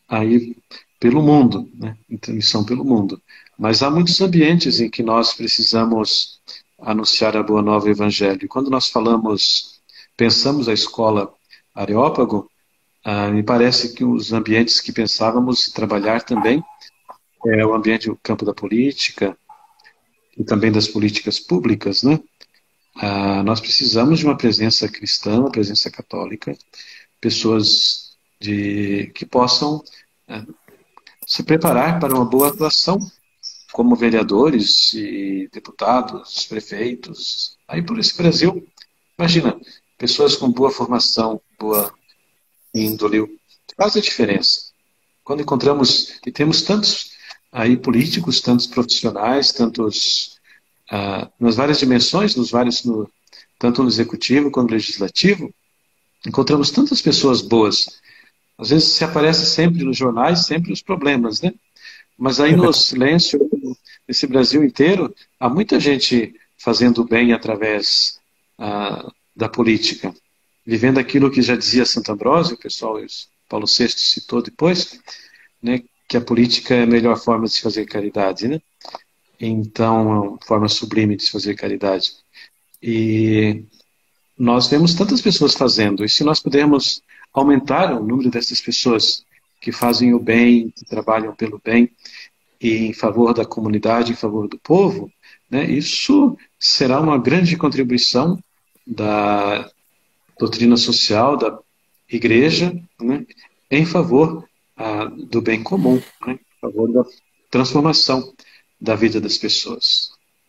aí pelo mundo, né? Em transmissão pelo mundo. Mas há muitos ambientes em que nós precisamos anunciar a boa nova Evangelho. E quando nós pensamos a escola Areópago, me parece que os ambientes que pensávamos trabalhar também é o ambiente, o campo da política e também das políticas públicas, né? Nós precisamos de uma presença cristã, uma presença católica, pessoas que possam se preparar para uma boa atuação como vereadores e deputados, prefeitos, aí por esse Brasil. Imagina, pessoas com boa formação, boa índole, faz a diferença. Quando encontramos, e temos tantos aí políticos, tantos profissionais, tantos nas várias dimensões, tanto no executivo quanto no legislativo, encontramos tantas pessoas boas. Às vezes se aparece sempre nos jornais, sempre os problemas, né? Mas aí no silêncio, nesse Brasil inteiro, há muita gente fazendo bem através da política, vivendo aquilo que já dizia Santo Ambrósio, o pessoal, Paulo VI citou depois, né, que a política é a melhor forma de se fazer caridade, né? Então, é uma forma sublime de se fazer caridade. E nós vemos tantas pessoas fazendo, e se nós pudermos aumentar o número dessas pessoas que fazem o bem, que trabalham pelo bem, e em favor da comunidade, em favor do povo, né, isso será uma grande contribuição da doutrina social, da igreja, né, em favor do bem comum, né, em favor da transformação da vida das pessoas.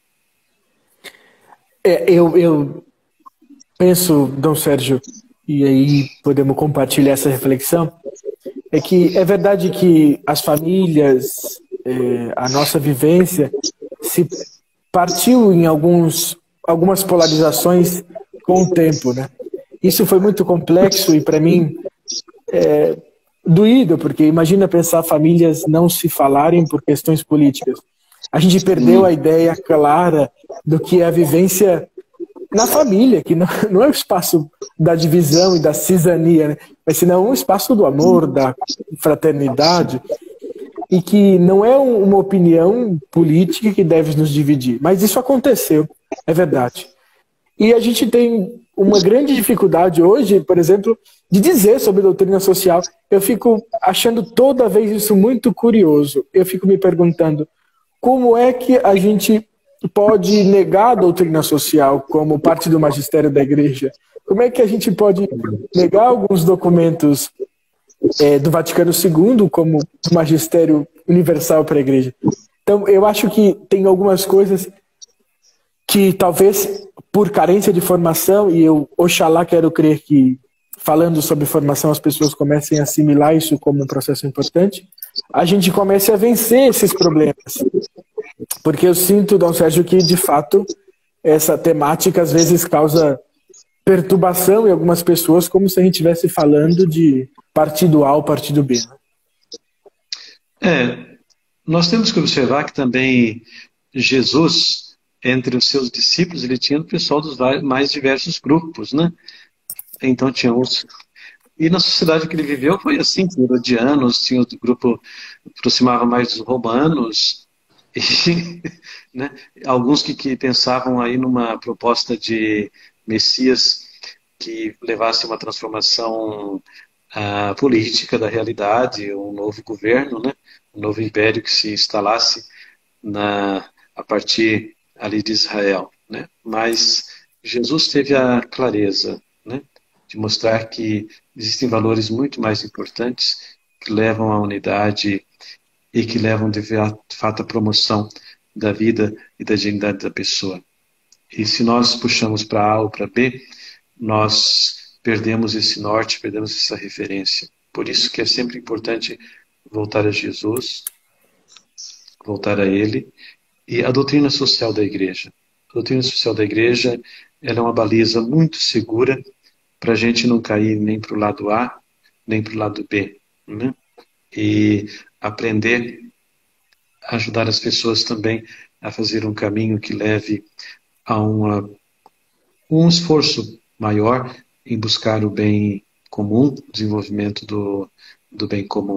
Eu penso, Dom Sérgio, e aí podemos compartilhar essa reflexão, é que é verdade que as famílias, a nossa vivência, se partiu em algumas polarizações com o tempo, né? Isso foi muito complexo e para mim doído, porque imagina pensar famílias não se falarem por questões políticas. A gente perdeu a ideia clara do que é a vivência na família, que não é o espaço da divisão e da cisania, né? Mas senão um espaço do amor, da fraternidade, e que não é uma opinião política que deve nos dividir. Mas isso aconteceu, é verdade. E a gente tem uma grande dificuldade hoje, por exemplo, de dizer sobre doutrina social. Eu fico achando toda vez isso muito curioso. Eu fico me perguntando como é que a gente pode negar a doutrina social como parte do magistério da igreja? Como é que a gente pode negar alguns documentos do Vaticano II como magistério universal para a igreja? Então, eu acho que tem algumas coisas que talvez por carência de formação, e eu, oxalá, quero crer que falando sobre formação as pessoas comecem a assimilar isso como um processo importante, a gente comece a vencer esses problemas. Porque eu sinto, Dom Sérgio, que de fato essa temática às vezes causa perturbação em algumas pessoas, como se a gente estivesse falando de partido A ou partido B. Nós temos que observar que também Jesus, entre os seus discípulos, ele tinha o pessoal dos mais diversos grupos, né? Então tinha uns... E na sociedade que ele viveu foi assim, tinha herodianos, tinha o grupo que aproximava mais dos romanos, e, né, alguns que pensavam aí numa proposta de Messias que levasse uma transformação política da realidade, um novo governo, né, um novo império que se instalasse a partir ali de Israel, né? Mas Jesus teve a clareza, né, de mostrar que existem valores muito mais importantes que levam à unidade e que levam de fato à promoção da vida e da dignidade da pessoa. E se nós puxamos para A ou para B, nós perdemos esse norte, perdemos essa referência. Por isso que é sempre importante voltar a Jesus, voltar a Ele, e a doutrina social da Igreja. A doutrina social da Igreja, ela é uma baliza muito segura para a gente não cair nem para o lado A, nem para o lado B, né? E aprender a ajudar as pessoas também a fazer um caminho que leve a um esforço maior em buscar o bem comum, o desenvolvimento do bem comum.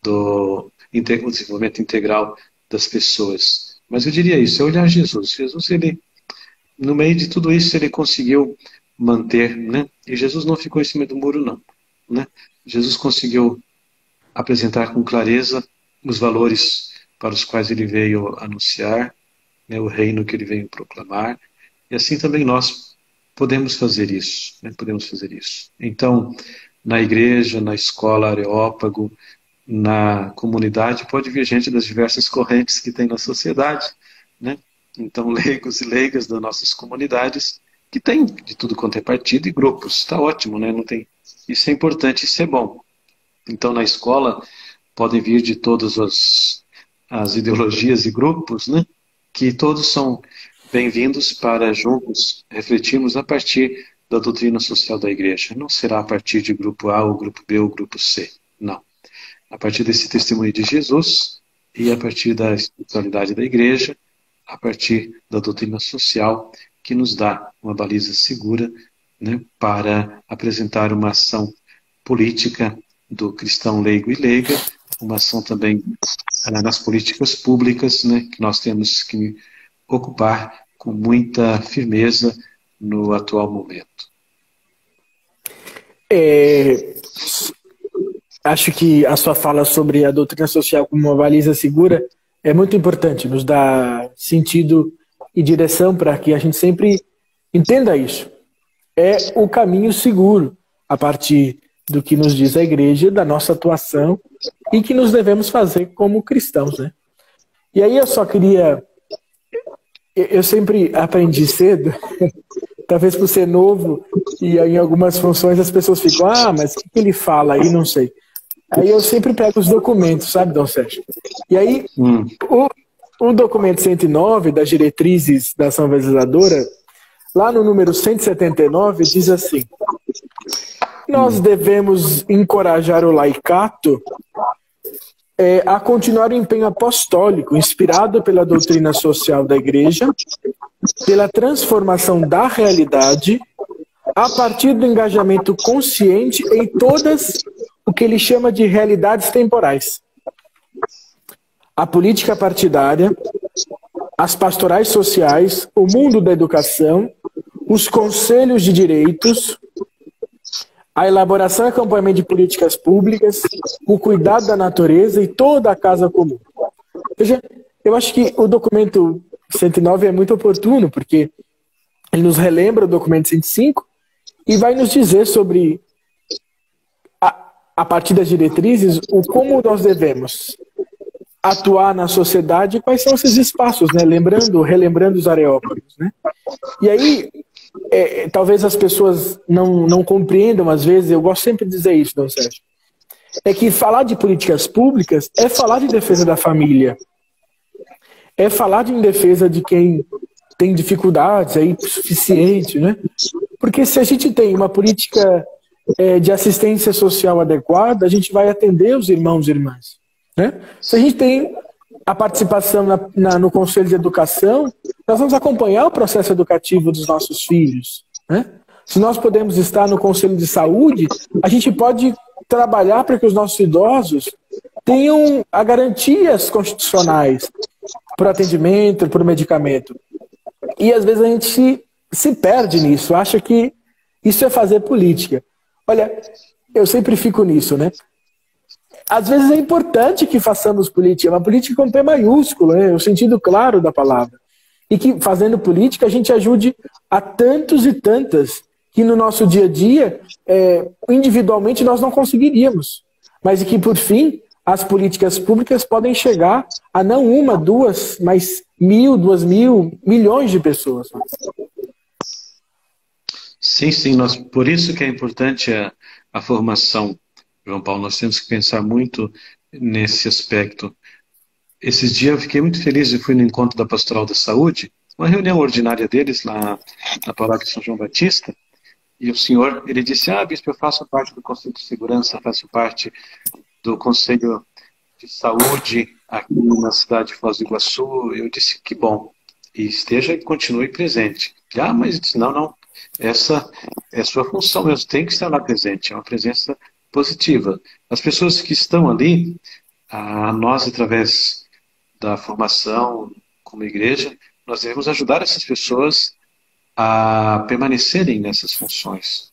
o desenvolvimento integral das pessoas. Mas eu diria isso, é olhar Jesus. Jesus, ele, no meio de tudo isso, ele conseguiu manter, né? E Jesus não ficou em cima do muro, não, né? Jesus conseguiu apresentar com clareza os valores para os quais ele veio anunciar, né, o reino que ele veio proclamar, e assim também nós podemos fazer isso, né? Podemos fazer isso. Então, na igreja, na escola Areópago, na comunidade, pode vir gente das diversas correntes que tem na sociedade, né? Então, leigos e leigas das nossas comunidades, que tem de tudo quanto é partido e grupos. Está ótimo, né? Não tem... Isso é importante, isso é bom. Então, na escola, podem vir de todas as ideologias e grupos, né? Que todos são bem-vindos para juntos refletirmos a partir da doutrina social da igreja. Não será a partir de grupo A, ou grupo B, ou grupo C. Não. A partir desse testemunho de Jesus e a partir da espiritualidade da igreja, a partir da doutrina social, que nos dá uma baliza segura, né, para apresentar uma ação política do cristão leigo e leiga, uma ação também nas políticas públicas, né, que nós temos que ocupar com muita firmeza no atual momento. Acho que a sua fala sobre a doutrina social como uma baliza segura é muito importante, nos dá sentido e direção para que a gente sempre entenda isso. É o caminho seguro a partir do que nos diz a igreja, da nossa atuação e que nos devemos fazer como cristãos, né? E aí eu só queria... Eu sempre aprendi cedo, talvez por ser novo, e em algumas funções as pessoas ficam, mas o que ele fala aí, não sei. Aí eu sempre pego os documentos, sabe, Dom Sérgio? E aí, o documento 109, das diretrizes da ação evangelizadora, lá no número 179, diz assim: nós devemos encorajar o laicato a continuar o empenho apostólico, inspirado pela doutrina social da Igreja, pela transformação da realidade, a partir do engajamento consciente em todas o que ele chama de realidades temporais. A política partidária, as pastorais sociais, o mundo da educação, os conselhos de direitos, a elaboração e acompanhamento de políticas públicas, o cuidado da natureza e toda a casa comum. Veja, eu acho que o documento 109 é muito oportuno, porque ele nos relembra o documento 105 e vai nos dizer sobre, a partir das diretrizes, o como nós devemos atuar na sociedade e quais são esses espaços, né? Relembrando os areópagos, né? E aí, talvez as pessoas não compreendam, às vezes, eu gosto sempre de dizer isso, Dom Sérgio, é que falar de políticas públicas é falar de defesa da família, é falar em defesa de quem tem dificuldades aí suficiente, né? Porque se a gente tem uma política de assistência social adequada, a gente vai atender os irmãos e irmãs, né? Se a gente tem a participação no Conselho de Educação, nós vamos acompanhar o processo educativo dos nossos filhos, né? Se nós podemos estar no Conselho de Saúde, a gente pode trabalhar para que os nossos idosos tenham garantias constitucionais para o atendimento, para o medicamento. E às vezes a gente se perde nisso, acha que isso é fazer política. Olha, eu sempre fico nisso, né? Às vezes é importante que façamos política, uma política com P maiúsculo, né? O sentido claro da palavra. E que, fazendo política, a gente ajude a tantos e tantas que no nosso dia a dia, individualmente, nós não conseguiríamos. Mas que, por fim, as políticas públicas podem chegar a não uma, duas, mas 1.000, 2.000, milhões de pessoas. Sim, por isso que é importante a formação, João Paulo. Nós temos que pensar muito nesse aspecto. Esses dias eu fiquei muito feliz, eu fui no encontro da Pastoral da Saúde, uma reunião ordinária deles lá na paróquia de São João Batista, e o senhor, ele disse, bispo, eu faço parte do Conselho de Segurança, faço parte do Conselho de Saúde aqui na cidade de Foz do Iguaçu. Eu disse, que bom, e esteja e continue presente. Mas ele disse, não, essa é a sua função mesmo, tem que estar lá presente, é uma presença positiva. As pessoas que estão ali nós, através da formação como igreja, nós devemos ajudar essas pessoas a permanecerem nessas funções,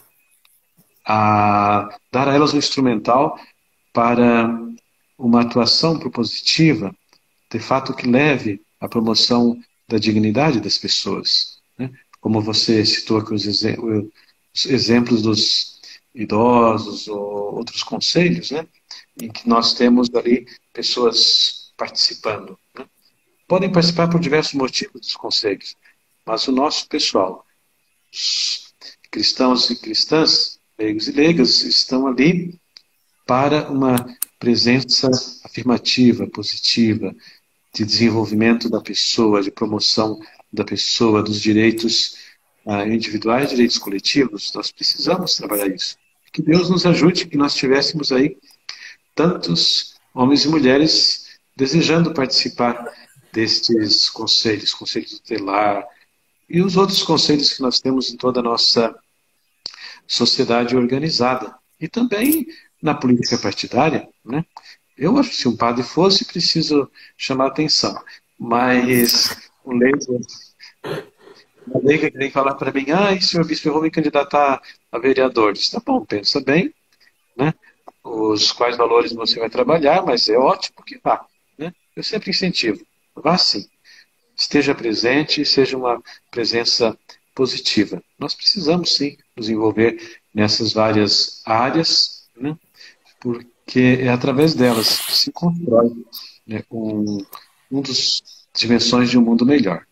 a dar a elas um instrumental para uma atuação propositiva, de fato que leve à promoção da dignidade das pessoas, né? Como você citou aqui os exemplos dos idosos ou outros conselhos, né? Em que nós temos ali pessoas participando, né? Podem participar por diversos motivos dos conselhos, mas o nosso pessoal, os cristãos e cristãs, leigos e leigas, estão ali para uma presença afirmativa, positiva, de desenvolvimento da pessoa, de promoção da pessoa, dos direitos individuais, direitos coletivos. Nós precisamos trabalhar isso. Que Deus nos ajude, que nós tivéssemos aí tantos homens e mulheres desejando participar destes conselhos, conselho tutelar e os outros conselhos que nós temos em toda a nossa sociedade organizada. E também na política partidária, né? Eu acho que se um padre fosse, preciso chamar atenção. Mas o leigo, uma leiga que vem falar para mim, senhor bispo, eu vou me candidatar a vereador. Diz, tá bom, pensa bem, né? Os quais valores você vai trabalhar, mas é ótimo que vá, né? Eu sempre incentivo, vá sim. Esteja presente, seja uma presença positiva. Nós precisamos sim nos envolver nessas várias áreas, né? Porque é através delas que se constrói, né, um dos dimensões de um mundo melhor.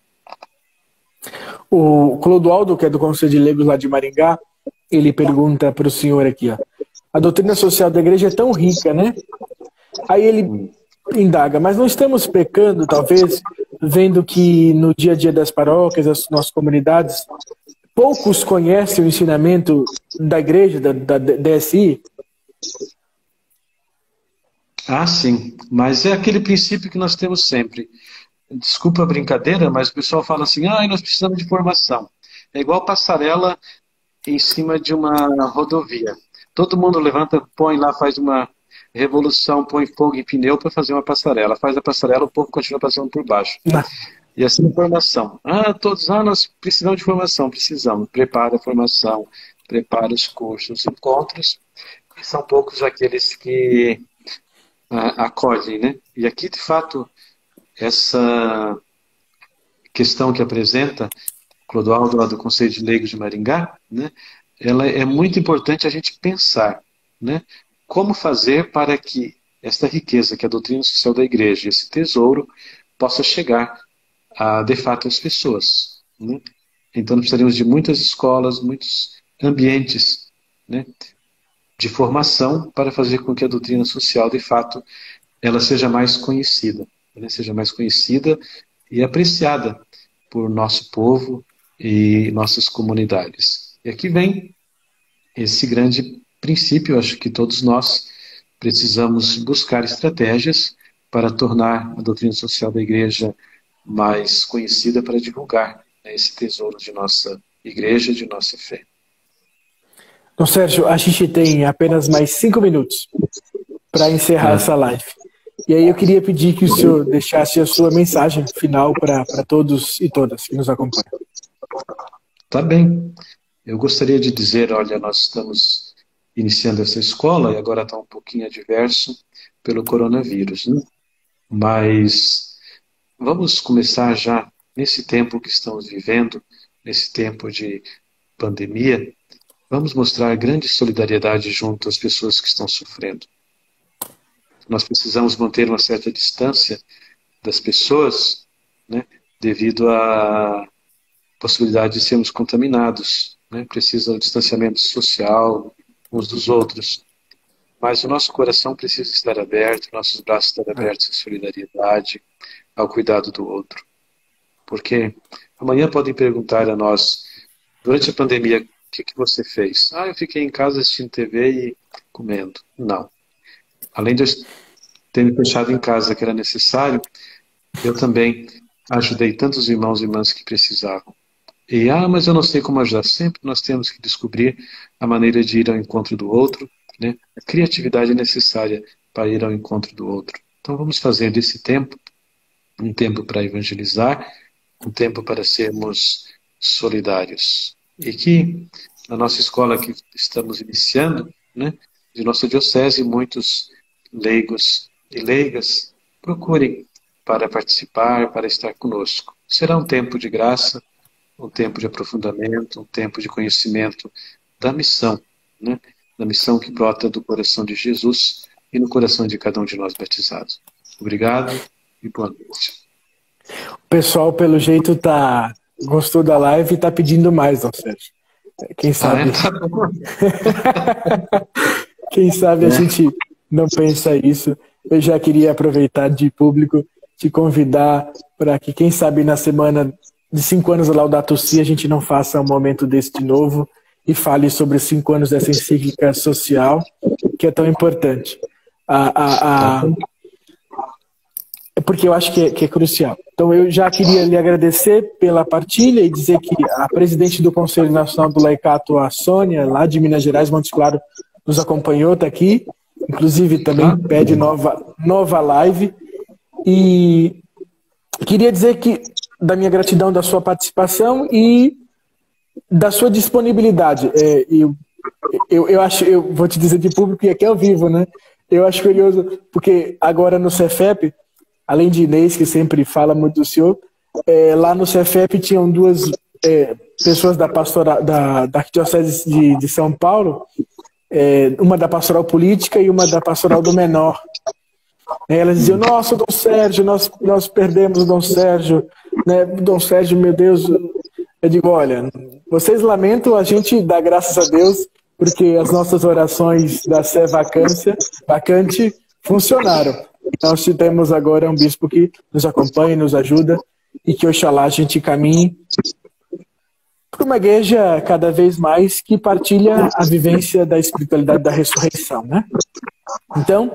O Clodoaldo, que é do Conselho de Leigos lá de Maringá, ele pergunta para o senhor aqui, ó, a doutrina social da igreja é tão rica, né? Aí ele indaga, mas não estamos pecando, talvez, vendo que no dia a dia das paróquias, das nossas comunidades, poucos conhecem o ensinamento da igreja, da DSI? Sim, mas é aquele princípio que nós temos sempre. Desculpa a brincadeira, mas o pessoal fala assim, nós precisamos de formação. É igual passarela em cima de uma rodovia. Todo mundo levanta, põe lá, faz uma revolução, põe fogo em pneu para fazer uma passarela. Faz a passarela, o povo continua passando por baixo. E assim a formação. Nós precisamos de formação, precisamos. Prepara a formação, prepara os cursos, encontros. E são poucos aqueles que acolhem, né? E aqui, de fato, essa questão que apresenta Clodoaldo, lá do Conselho de Leigos de Maringá, né? Ela é muito importante a gente pensar, né? Como fazer para que esta riqueza, que é a doutrina social da igreja, esse tesouro, possa chegar de fato às pessoas, né? Então nós precisaríamos de muitas escolas, muitos ambientes, né, de formação para fazer com que a doutrina social, de fato, ela seja mais conhecida, né? Seja mais conhecida e apreciada por nosso povo e nossas comunidades. E aqui vem esse grande princípio, eu acho que todos nós precisamos buscar estratégias para tornar a doutrina social da igreja mais conhecida, para divulgar, né, esse tesouro de nossa igreja, de nossa fé. Então, Sérgio, a gente tem apenas mais 5 minutos para encerrar essa live. E aí eu queria pedir que o senhor deixasse a sua mensagem final para todos e todas que nos acompanham. Tá bem. Eu gostaria de dizer, olha, nós estamos iniciando essa escola e agora está um pouquinho adverso pelo coronavírus, né? Mas vamos começar já nesse tempo que estamos vivendo, nesse tempo de pandemia, vamos mostrar grande solidariedade junto às pessoas que estão sofrendo. Nós precisamos manter uma certa distância das pessoas, né, devido à possibilidade de sermos contaminados, né? Precisa do distanciamento social uns dos outros. Mas o nosso coração precisa estar aberto, nossos braços estar abertos à solidariedade, ao cuidado do outro. Porque amanhã podem perguntar a nós, durante a pandemia, o que você fez? Eu fiquei em casa assistindo TV e comendo. Não. Além de eu ter me fechado em casa, que era necessário, eu também ajudei tantos irmãos e irmãs que precisavam. E, mas eu não sei como ajudar. Sempre nós temos que descobrir a maneira de ir ao encontro do outro, né? A criatividade é necessária para ir ao encontro do outro. Então vamos fazer desse tempo um tempo para evangelizar, um tempo para sermos solidários. E que na nossa escola que estamos iniciando, né, de nossa diocese, muitos leigos e leigas procurem para participar, para estar conosco. Será um tempo de graça, um tempo de aprofundamento, um tempo de conhecimento da missão, né? Da missão que brota do coração de Jesus e no coração de cada um de nós batizados. Obrigado e boa noite. O pessoal, pelo jeito, gostou da live e está pedindo mais, Dom Sérgio. Quem sabe? Tá bom. Quem sabe a gente não pensa isso. Eu já queria aproveitar de público, te convidar para que, quem sabe, na semana de 5 anos da Laudato Si, a gente não faça um momento desse de novo e fale sobre os 5 anos dessa encíclica social, que é tão importante. Porque eu acho que é crucial. Então, eu já queria lhe agradecer pela partilha e dizer que a presidente do Conselho Nacional do Laicato, a Sônia, lá de Minas Gerais, Montes Claros, nos acompanhou, está aqui. Inclusive, também pede nova live. E queria dizer da minha gratidão da sua participação e da sua disponibilidade. Eu vou te dizer de público e aqui é ao vivo, né? Eu acho curioso, porque agora no Cefep, além de Inês, que sempre fala muito do senhor, lá no Cefep tinham 2 pessoas da Arquidiocese de São Paulo, uma da pastoral política e uma da pastoral do menor. Elas diziam, nossa, Dom Sérgio, nós perdemos o Dom Sérgio, né? Dom Sérgio, meu Deus. Eu digo, olha, vocês lamentam, a gente dá graças a Deus, porque as nossas orações da Sé vacante funcionaram. Nós temos agora um bispo que nos acompanha, nos ajuda, e que oxalá a gente caminhe para uma igreja cada vez mais que partilha a vivência da espiritualidade da ressurreição, né? Então,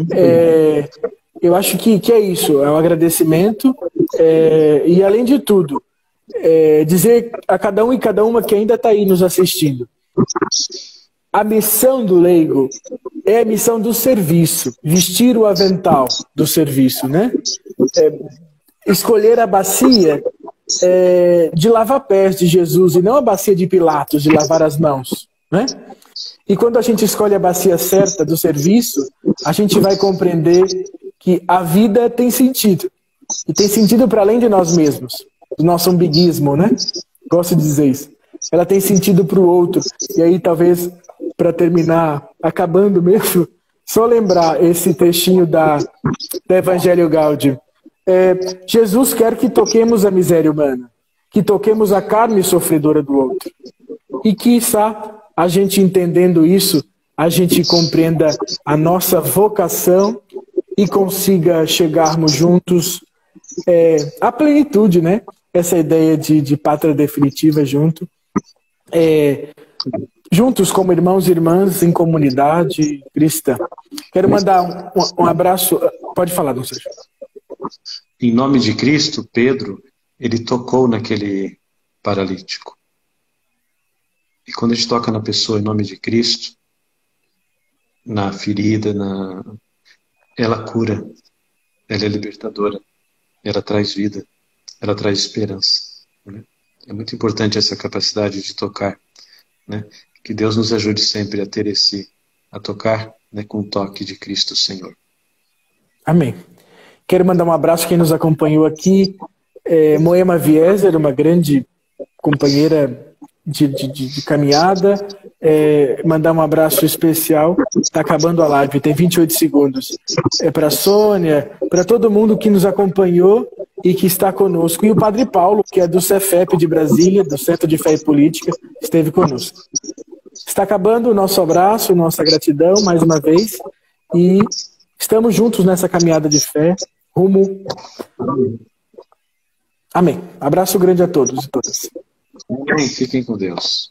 eu acho que é isso, é um agradecimento, e além de tudo, dizer a cada um e cada uma que ainda está aí nos assistindo, a missão do leigo é a missão do serviço, vestir o avental do serviço, né? Escolher a bacia de lavar pés de Jesus e não a bacia de Pilatos, de lavar as mãos, né? E quando a gente escolhe a bacia certa do serviço, a gente vai compreender que a vida tem sentido. E tem sentido para além de nós mesmos, do nosso umbiguismo, né? Gosto de dizer isso. Ela tem sentido para o outro. E aí, talvez, para terminar, acabando mesmo, só lembrar esse trechinho da Evangelho Gaudium. Jesus quer que toquemos a miséria humana, que toquemos a carne sofredora do outro. E quiçá, a gente entendendo isso, a gente compreenda a nossa vocação e consiga chegarmos juntos à plenitude, né? Essa ideia de pátria definitiva juntos como irmãos e irmãs em comunidade cristã. Quero mandar um abraço. Pode falar, Dom Sérgio. Em nome de Cristo, Pedro, ele tocou naquele paralítico. E quando a gente toca na pessoa em nome de Cristo, na ferida, ela cura, ela é libertadora, ela traz vida, ela traz esperança. Né? É muito importante essa capacidade de tocar. Né? Que Deus nos ajude sempre a tocar, né, com o toque de Cristo Senhor. Amém. Quero mandar um abraço a quem nos acompanhou aqui. Moema Vieser, uma grande companheira de caminhada. Mandar um abraço especial. Está acabando a live, tem 28 segundos. Para a Sônia, para todo mundo que nos acompanhou e que está conosco. E o Padre Paulo, que é do Cefep de Brasília, do Centro de Fé e Política, esteve conosco. Está acabando o nosso abraço, nossa gratidão, mais uma vez. E estamos juntos nessa caminhada de fé, rumo. Amém. Abraço grande a todos e todas. Amém. Fiquem com Deus.